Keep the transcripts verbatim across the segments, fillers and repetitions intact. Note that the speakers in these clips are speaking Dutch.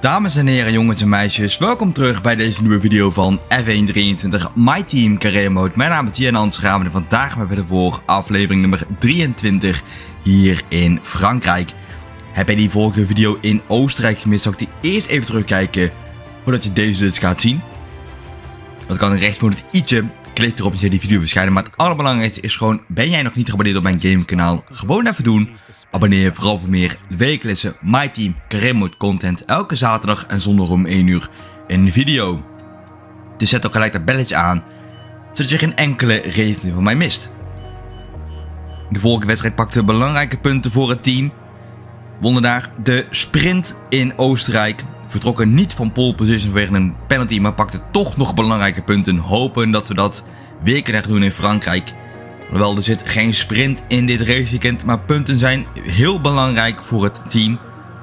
Dames en heren, jongens en meisjes, welkom terug bij deze nieuwe video van F één drieëntwintig My Team Career Mode. Mijn naam is Jan Ansraam en vandaag gaan we verder voor aflevering nummer drieëntwintig hier in Frankrijk. Heb jij die vorige video in Oostenrijk gemist, zou ik die eerst even terugkijken voordat je deze dus gaat zien. Dat kan rechts voor het i'tje. Klik erop en zie je die video verschijnen. Maar het allerbelangrijkste is gewoon, ben jij nog niet geabonneerd op mijn gamekanaal? Gewoon even doen. Abonneer je vooral voor meer wekelijkse My Team Career Mode content. Elke zaterdag en zondag om één uur een video. Dus zet ook gelijk dat belletje aan, zodat je geen enkele rating van mij mist. De vorige wedstrijd pakten we belangrijke punten voor het team. Wonnen daar de sprint in Oostenrijk. Vertrokken niet van pole position vanwege een penalty, maar pakten toch nog belangrijke punten. Hopen dat we dat weer kunnen doen in Frankrijk. Hoewel er zit geen sprint in dit raceweekend, maar punten zijn heel belangrijk voor het team.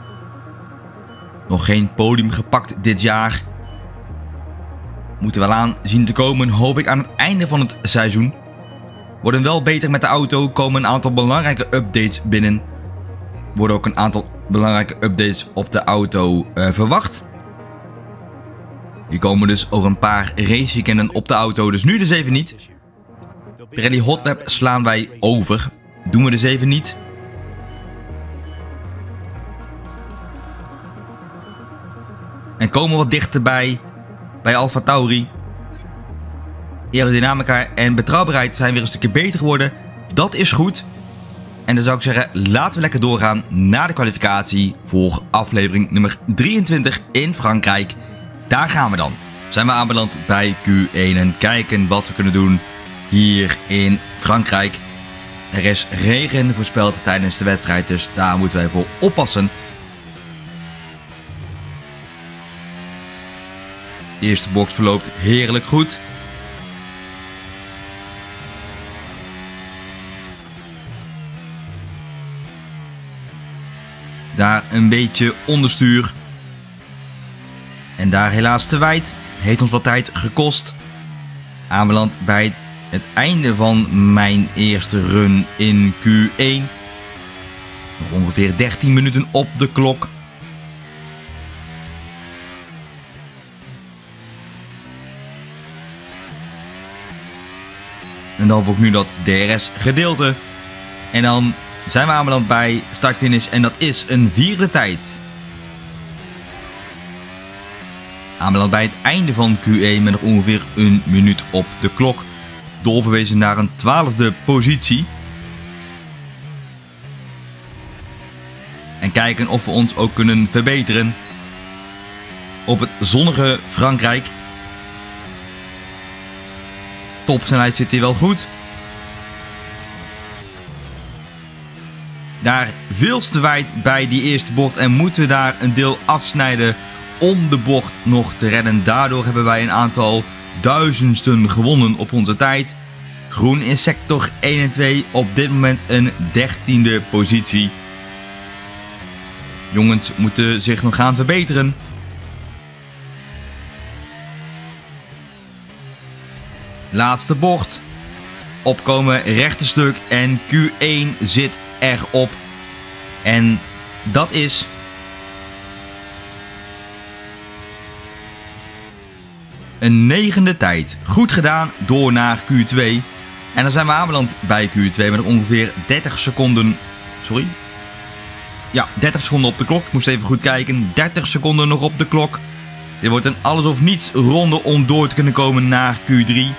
Nog geen podium gepakt dit jaar. Moeten wel aan zien te komen, hoop ik, aan het einde van het seizoen. Worden wel beter met de auto, komen een aantal belangrijke updates binnen. Worden ook een aantal belangrijke updates op de auto uh, verwacht. Hier komen dus ook een paar raceweekenden op de auto, dus nu dus even niet. Pirelli Hot Lap slaan wij over. Doen we dus even niet. En komen wat dichterbij bij AlphaTauri. Aerodynamica en betrouwbaarheid zijn weer een stukje beter geworden. Dat is goed. En dan zou ik zeggen, laten we lekker doorgaan naar de kwalificatie voor aflevering nummer drieëntwintig in Frankrijk. Daar gaan we dan. Zijn we aanbeland bij Q één en kijken wat we kunnen doen hier in Frankrijk. Er is regen voorspeld tijdens de wedstrijd, dus daar moeten wij voor oppassen. De eerste box verloopt heerlijk goed. Daar een beetje onderstuur. En daar helaas te wijd. Heeft ons wat tijd gekost. Aanbeland bij het einde van mijn eerste run in Q één. Nog ongeveer dertien minuten op de klok. En dan volgt nu dat D R S gedeelte. En dan zijn we aanbeland bij start-finish en dat is een vierde tijd. Aanbeland bij het einde van Q één met nog ongeveer een minuut op de klok. Doorverwezen naar een twaalfde positie. En kijken of we ons ook kunnen verbeteren op het zonnige Frankrijk. Topsnelheid zit hier wel goed. Daar veel te wijd bij die eerste bocht en moeten we daar een deel afsnijden om de bocht nog te redden. Daardoor hebben wij een aantal duizendsten gewonnen op onze tijd. Groen in sector één en twee, op dit moment een dertiende positie. Jongens moeten zich nog gaan verbeteren. Laatste bocht. Opkomen rechte stuk en Q één zit erop. En dat is een negende tijd. Goed gedaan, door naar Q twee. En dan zijn we aanbeland bij Q twee met ongeveer dertig seconden. Sorry. Ja, dertig seconden op de klok. Ik moest even goed kijken. dertig seconden nog op de klok. Dit wordt een alles of niets ronde om door te kunnen komen naar Q drie.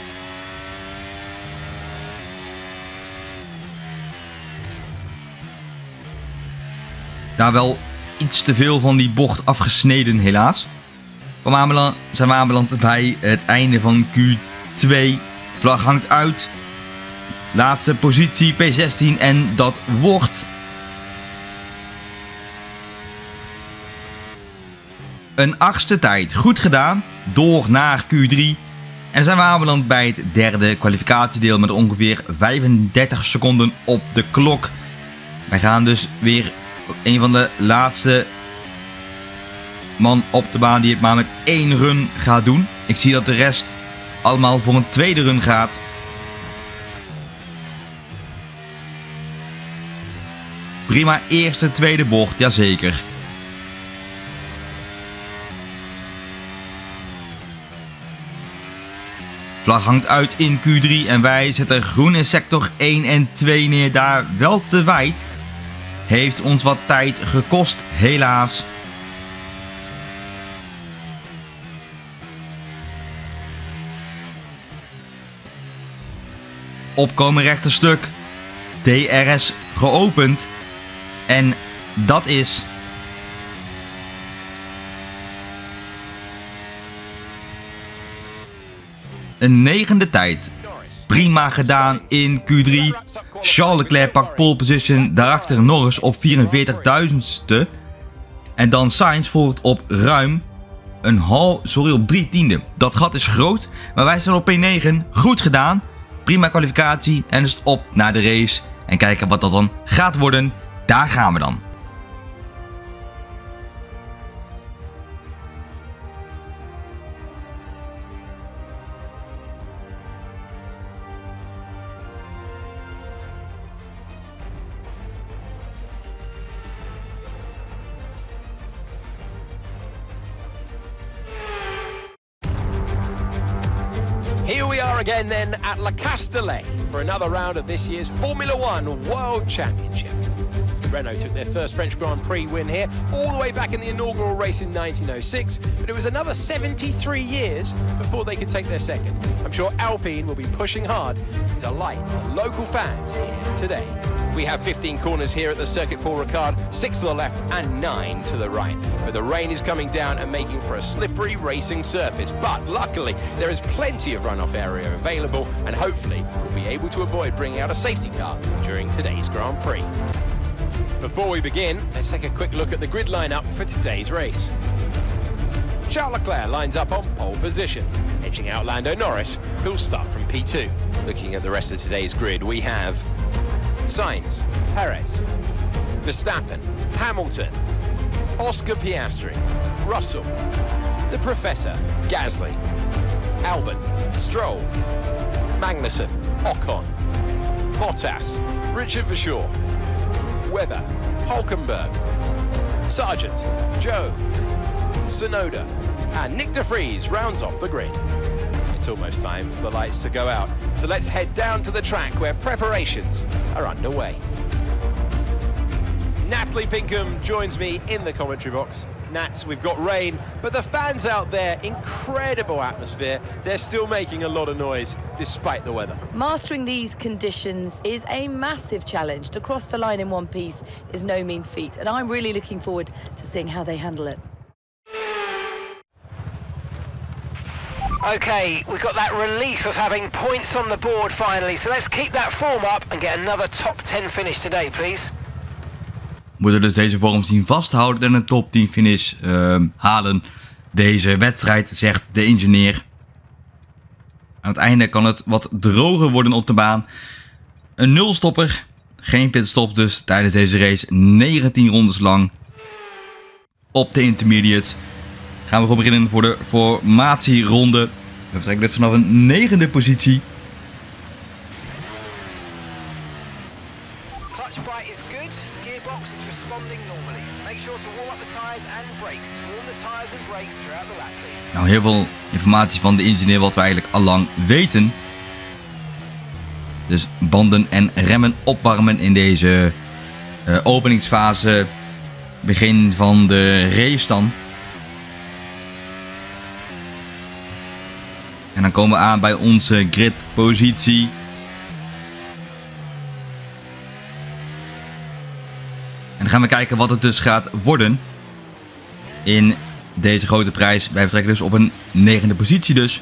Daar wel iets te veel van die bocht afgesneden, helaas. We zijn we aanbeland bij het einde van Q twee. Vlag hangt uit. Laatste positie P zestien en dat wordt een achtste tijd. Goed gedaan. Door naar Q drie. En dan zijn we aanbeland bij het derde kwalificatiedeel met ongeveer vijfendertig seconden op de klok. Wij gaan dus weer een van de laatste man op de baan die het maar met één run gaat doen. Ik zie dat de rest allemaal voor een tweede run gaat. Prima eerste, tweede bocht, jazeker. Vlag hangt uit in Q drie en wij zetten groen in sector één en twee neer, daar wel te wijd. Heeft ons wat tijd gekost, helaas. Opkomen rechterstuk. D R S geopend. En dat is... een negende tijd. Prima gedaan in Q drie. Charles Leclerc pakt pole position. Daarachter Norris op vierenveertigduizendste. En dan Sainz volgt op ruim een hal, sorry, op drie tiende. Dat gat is groot, maar wij staan op P negen. Goed gedaan. Prima kwalificatie. En dus op naar de race. En kijken wat dat dan gaat worden. Daar gaan we dan. Here we are again then at Le Castellet for another round of this year's Formula One World Championship. Renault took their first French Grand Prix win here all the way back in the inaugural race in nineteen oh six, but it was another seventy-three years before they could take their second. I'm sure Alpine will be pushing hard to delight the local fans here today. We have fifteen corners here at the Circuit Paul Ricard, six to the left and nine to the right. But the rain is coming down and making for a slippery racing surface. But luckily, there is plenty of runoff area available, and hopefully we'll be able to avoid bringing out a safety car during today's Grand Prix. Before we begin, let's take a quick look at the grid lineup for today's race. Charles Leclerc lines up on pole position, edging out Lando Norris, who'll start from P two. Looking at the rest of today's grid, we have Sainz, Perez, Verstappen, Hamilton, Oscar Piastri, Russell, the Professor, Gasly, Albon, Stroll, Magnussen, Ocon, Bottas, Richard Verschoor, Webber, Hulkenberg, Sargent, Joe, Tsunoda, and Nick de Vries rounds off the grid. It's almost time for the lights to go out, so let's head down to the track where preparations are underway. Natalie Pinkham joins me in the commentary box. Nats, we've got rain, but the fans out there, incredible atmosphere. They're still making a lot of noise despite the weather. Mastering these conditions is a massive challenge. To cross the line in one piece is no mean feat, and I'm really looking forward to seeing how they handle it. Okay, we've got that relief of having points on the board finally, so let's keep that form up and get another top ten finish today, please. We moeten dus deze vorm zien vasthouden en een top tien finish uh, halen. Deze wedstrijd, zegt de engineer. Aan het einde kan het wat droger worden op de baan. Een nulstopper, geen pitstop dus tijdens deze race. negentien rondes lang. Op de intermediate gaan we gewoon beginnen voor de formatieronde. We vertrekken dus vanaf een negende positie. Clutch bite is good. Gearbox is responding normally. Make sure to warm up the tires and brakes. Warm the tires and brakes throughout the lap, please. Nou, heel veel informatie van de engineer wat we eigenlijk al lang weten. Dus banden en remmen opwarmen in deze uh, openingsfase. Begin van de race dan. En dan komen we aan bij onze gridpositie. En dan gaan we kijken wat het dus gaat worden in deze grote prijs. Wij vertrekken dus op een negende positie dus.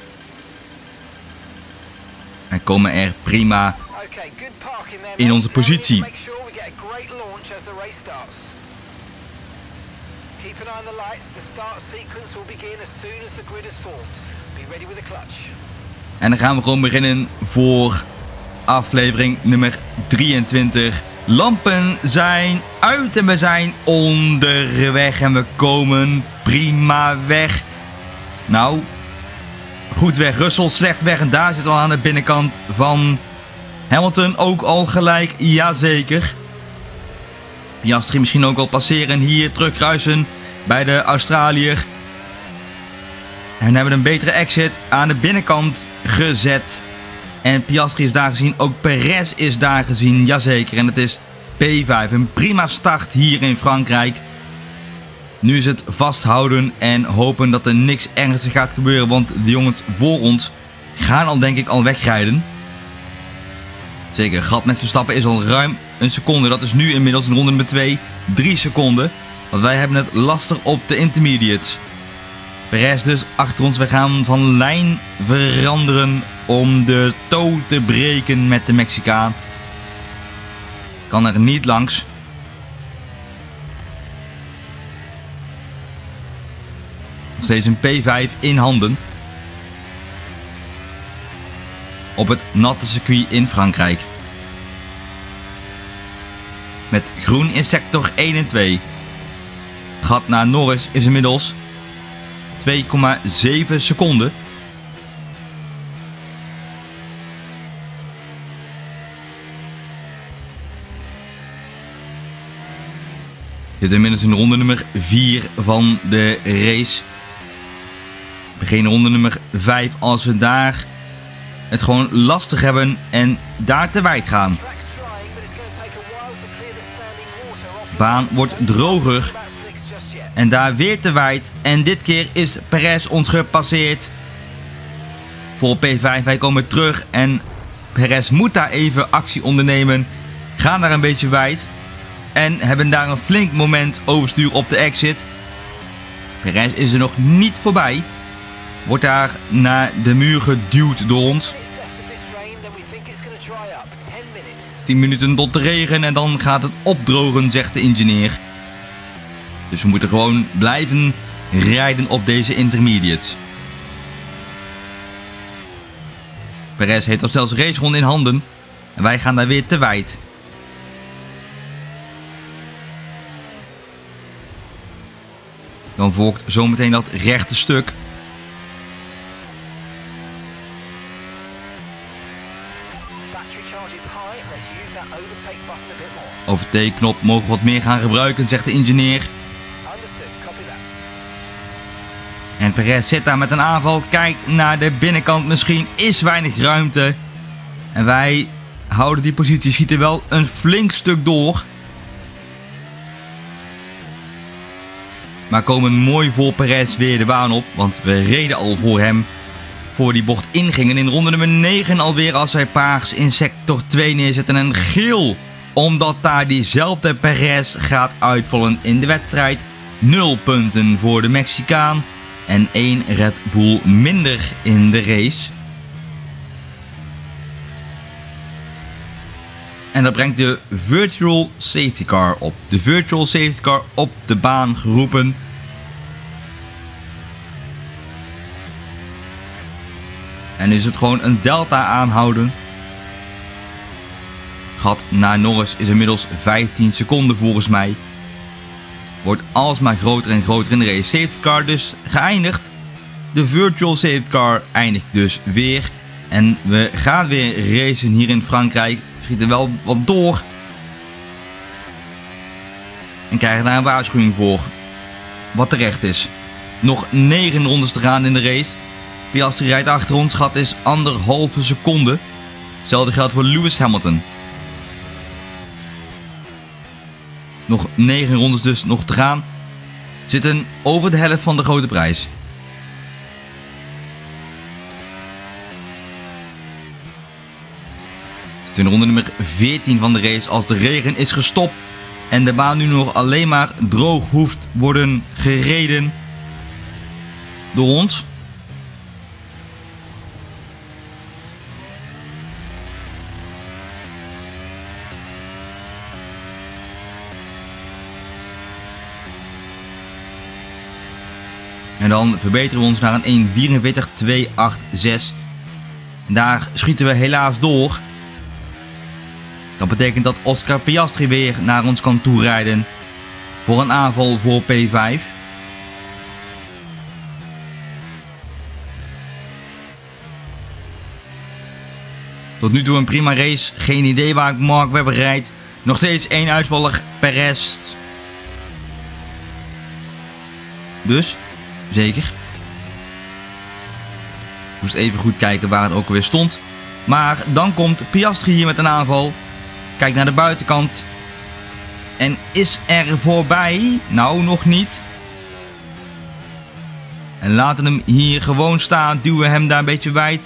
En komen er prima in onze positie. En dan gaan we gewoon beginnen voor aflevering nummer drieëntwintig. Lampen zijn uit en we zijn onderweg en we komen prima weg. Nou, goed weg. Russell slecht weg en daar zit al aan de binnenkant van Hamilton ook al gelijk. Jazeker. Piastri misschien ook al passeren hier, terugkruisen bij de Australiër. En hebben een betere exit aan de binnenkant gezet. En Piastri is daar gezien. Ook Perez is daar gezien. Jazeker. En het is P vijf. Een prima start hier in Frankrijk. Nu is het vasthouden en hopen dat er niks ernstigs gaat gebeuren. Want de jongens voor ons gaan al denk ik al wegrijden. Zeker, het gat met Verstappen is al ruim een seconde. Dat is nu inmiddels in ronde nummer twee. drie seconden. Want wij hebben het lastig op de intermediates. Perez dus achter ons. We gaan van lijn veranderen om de toe te breken met de Mexicaan. Kan er niet langs. Nog steeds een P vijf in handen. Op het natte circuit in Frankrijk. Met groen in sector één en twee. Gat naar Norris is inmiddels twee komma zeven seconden. We zitten inmiddels in ronde nummer vier van de race. We beginnen ronde nummer vijf als we daar het gewoon lastig hebben en daar te wijd gaan. De baan wordt droger en daar weer te wijd. En dit keer is Perez ons gepasseerd. Voor P vijf, wij komen terug en Perez moet daar even actie ondernemen. Gaan daar een beetje wijd. En hebben daar een flink moment overstuur op de exit. Perez is er nog niet voorbij. Wordt daar naar de muur geduwd door ons. tien minuten tot de regen en dan gaat het opdrogen, zegt de ingenieur. Dus we moeten gewoon blijven rijden op deze intermediates. Perez heeft al zelfs raceronde in handen. En wij gaan daar weer te wijd. Dan volgt zometeen dat rechte stuk. Overtake-knop mogen we wat meer gaan gebruiken, zegt de ingenieur. En Perez zit daar met een aanval. Kijkt naar de binnenkant. Misschien is weinig ruimte. En wij houden die positie. Schieten wel een flink stuk door. Maar komen mooi voor Perez weer de baan op. Want we reden al voor hem. Voor die bocht ingingen. In ronde nummer negen alweer als wij paars in sector twee neerzetten. En geel. Omdat daar diezelfde Perez gaat uitvallen in de wedstrijd. nul punten voor de Mexicaan. En één Red Bull minder in de race. En dat brengt de Virtual Safety Car op. De Virtual Safety Car op de baan geroepen. En nu is het gewoon een delta aanhouden. Gat naar Norris is inmiddels vijftien seconden volgens mij. Wordt alsmaar groter en groter in de race. Safety car dus geëindigd. De virtual safety car eindigt dus weer. En we gaan weer racen hier in Frankrijk. Schieten wel wat door. En krijgen daar een waarschuwing voor. Wat terecht is. Nog negen rondes te gaan in de race. Piastri rijdt achter ons. Gat is anderhalve seconde. Hetzelfde geldt voor Lewis Hamilton. Nog negen rondes dus nog te gaan. Zitten over de helft van de grote prijs. Zitten in ronde nummer veertien van de race als de regen is gestopt. En de baan nu nog alleen maar droog hoeft worden gereden. Door ons. En dan verbeteren we ons naar een één vierenveertig twee achtenzestig. En daar schieten we helaas door. Dat betekent dat Oscar Piastri weer naar ons kan toerijden. Voor een aanval voor P vijf. Tot nu toe een prima race. Geen idee waar Mark Webber rijdt. Nog steeds één uitvaller, Perez. Dus, zeker. Moest even goed kijken waar het ook alweer stond. Maar dan komt Piastri hier met een aanval. Kijk naar de buitenkant. En is er voorbij? Nou, nog niet. En laten hem hier gewoon staan. Duwen hem daar een beetje wijd.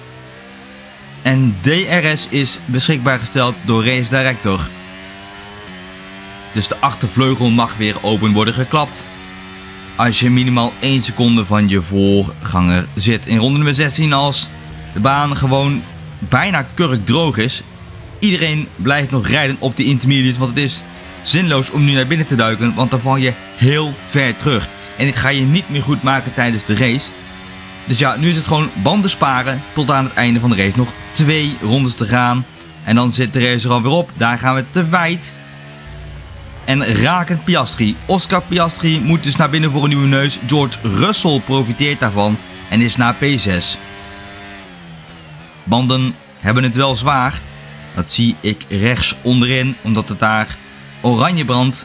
En D R S is beschikbaar gesteld door Race Director. Dus de achtervleugel mag weer open worden geklapt. Als je minimaal één seconde van je voorganger zit. In ronde nummer zestien, als de baan gewoon bijna kurkdroog is. Iedereen blijft nog rijden op de intermediate. Want het is zinloos om nu naar binnen te duiken. Want dan val je heel ver terug. En dit ga je niet meer goed maken tijdens de race. Dus ja, nu is het gewoon banden sparen tot aan het einde van de race. Nog twee rondes te gaan. En dan zit de race er alweer op. Daar gaan we te wijd. En rakend Piastri. Oscar Piastri moet dus naar binnen voor een nieuwe neus. George Russell profiteert daarvan en is naar P zes. Banden hebben het wel zwaar. Dat zie ik rechts onderin, omdat het daar oranje brandt.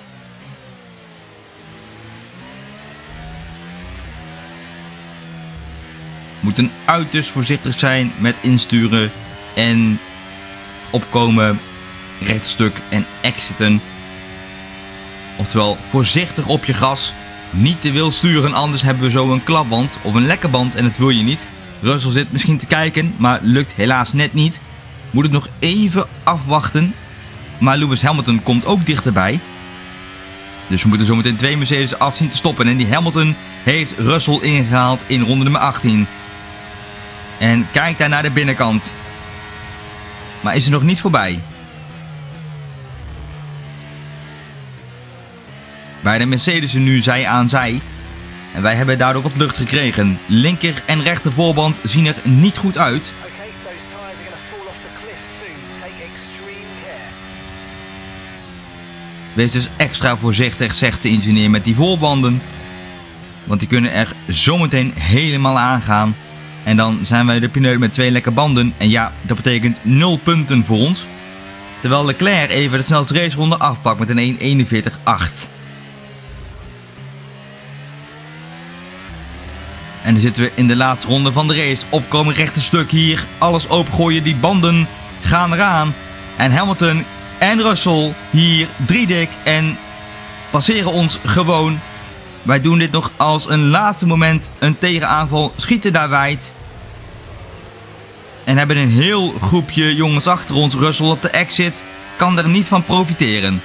Moeten uiterst voorzichtig zijn met insturen en opkomen, rechtstuk en exiten. Oftewel, voorzichtig op je gas. Niet te wild sturen, anders hebben we zo een klapband of een lekke band en dat wil je niet. Russell zit misschien te kijken, maar lukt helaas net niet. Moet het nog even afwachten. Maar Lewis Hamilton komt ook dichterbij. Dus we moeten zo meteen twee Mercedes af zien te stoppen. En die Hamilton heeft Russell ingehaald in ronde nummer achttien. En kijkt daar naar de binnenkant. Maar is er nog niet voorbij. Beide Mercedes'en nu zij aan zij. En wij hebben daardoor wat lucht gekregen. Linker en rechter voorband zien er niet goed uit. Wees dus extra voorzichtig, zegt de ingenieur, met die voorbanden. Want die kunnen er zometeen helemaal aangaan. En dan zijn wij de pineut met twee lekke banden. En ja, dat betekent nul punten voor ons. Terwijl Leclerc even de snelste raceronde afpakt met een één eenenveertig acht. En dan zitten we in de laatste ronde van de race. Opkomen rechterstuk hier. Alles opengooien. Die banden gaan eraan. En Hamilton en Russell hier drie dik en passeren ons gewoon. Wij doen dit nog als een laatste moment. Een tegenaanval. Schieten daar wijd. En hebben een heel groepje jongens achter ons. Russell op de exit kan er niet van profiteren.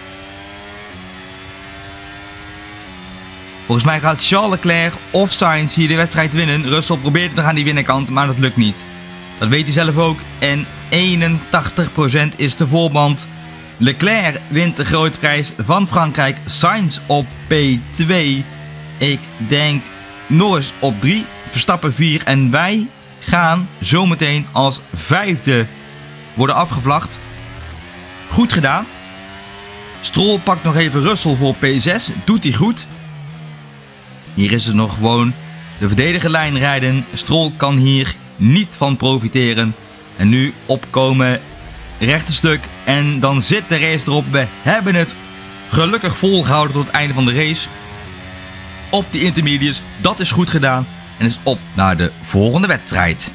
Volgens mij gaat Charles Leclerc of Sainz hier de wedstrijd winnen. Russell probeert nog aan die binnenkant, maar dat lukt niet. Dat weet hij zelf ook. En eenentachtig procent is de voorband. Leclerc wint de grote prijs van Frankrijk. Sainz op P twee. Ik denk Norris op drie. Verstappen vier. En wij gaan zometeen als vijfde worden afgevlacht. Goed gedaan. Stroll pakt nog even Russell voor P zes. Doet hij goed. Hier is het nog gewoon de verdediger lijn rijden. Stroll kan hier niet van profiteren. En nu opkomen rechterstuk. En dan zit de race erop. We hebben het gelukkig volgehouden tot het einde van de race. Op de intermediates. Dat is goed gedaan. En is op naar de volgende wedstrijd.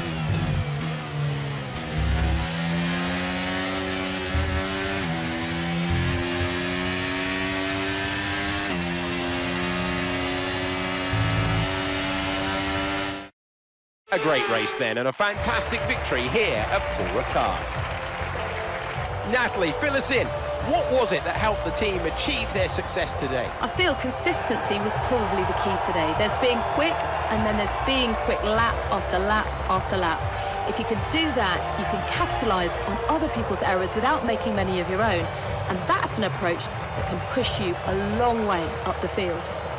A great race then, and a fantastic victory here at Paul Ricard. Natalie, fill us in. What was it that helped the team achieve their success today? I feel consistency was probably the key today. There's being quick, and then there's being quick lap after lap after lap. If you can do that, you can capitalise on other people's errors without making many of your own. And that's an approach that can push you a long way up the field.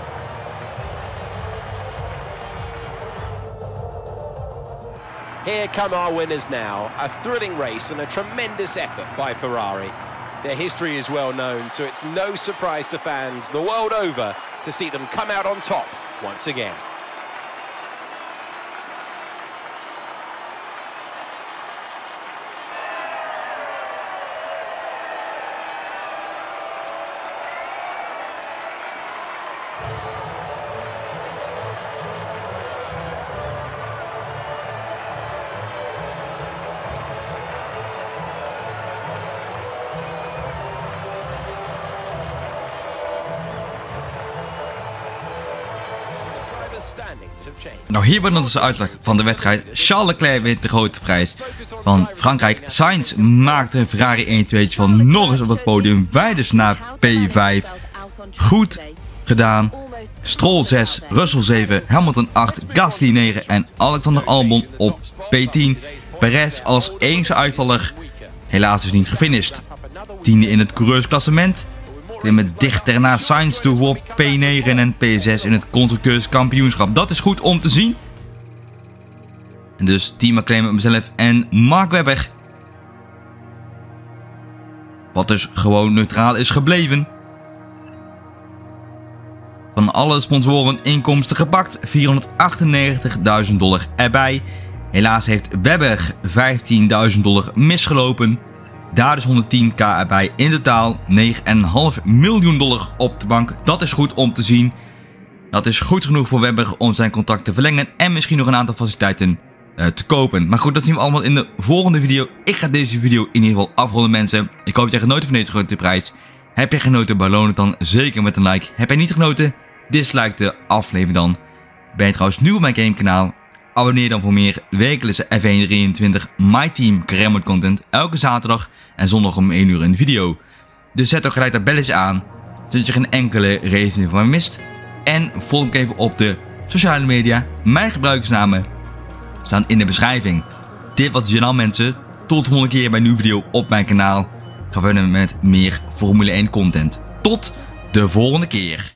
Here come our winners now. A thrilling race and a tremendous effort by Ferrari. Their history is well known, so it's no surprise to fans the world over to see them come out on top once again. Nou, hier wordt onze uitslag van de wedstrijd. Charles Leclerc wint de grote prijs van Frankrijk. Sainz maakte een Ferrari één twee van Norris op het podium. Wij dus naar P vijf. Goed gedaan. Stroll zes, Russell zeven, Hamilton acht, Gasly negen en Alexander Albon op P tien. Perez als enige uitvaller helaas dus niet gefinished. Tiende in het coureursklassement. Klimmen dichter naar Sainz toe voor P negen en P zes in het constructeurskampioenschap. Dat is goed om te zien. En dus Team McLaren met mezelf en Mark Webber. Wat dus gewoon neutraal is gebleven. Van alle sponsoren inkomsten gepakt. vierhonderdachtennegentigduizend dollar erbij. Helaas heeft Webber vijftienduizend dollar misgelopen. Daar dus honderdtien k erbij. In totaal negen komma vijf miljoen dollar op de bank. Dat is goed om te zien. Dat is goed genoeg voor Webber om zijn contract te verlengen. En misschien nog een aantal faciliteiten uh, te kopen. Maar goed, dat zien we allemaal in de volgende video. Ik ga deze video in ieder geval afronden, mensen. Ik hoop dat je genoten van deze grote prijs. Heb je genoten, beloon het dan zeker met een like. Heb je niet genoten, dislike de aflevering dan. Ben je trouwens nieuw op mijn gamekanaal? Abonneer dan voor meer wekelijkse F één drieëntwintig My Team Career Mode content. Elke zaterdag en zondag om één uur een video. Dus zet ook gelijk dat belletje aan, zodat je geen enkele race meer van mij mist. En volg me even op de sociale media. Mijn gebruikersnamen staan in de beschrijving. Dit was het dan, mensen. Tot de volgende keer bij een nieuwe video op mijn kanaal. Gaan we verder met meer Formule één content. Tot de volgende keer.